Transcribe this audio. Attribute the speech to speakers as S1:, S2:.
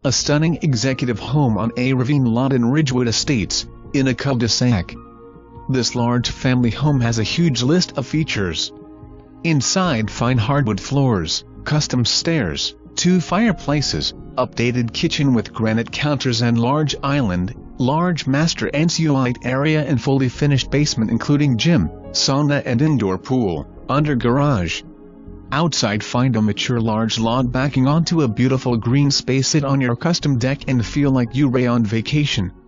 S1: a stunning executive home on a ravine lot in Ridgewood Estates, in a cul-de-sac. This large family home has a huge list of features. Inside, fine hardwood floors, custom stairs, 2 fireplaces, updated kitchen with granite counters and large island, large master ensuite area and fully finished basement including gym, sauna and indoor pool, under garage. Outside, find a mature large lawn backing onto a beautiful green space. Sit on your custom deck and feel like you're on vacation.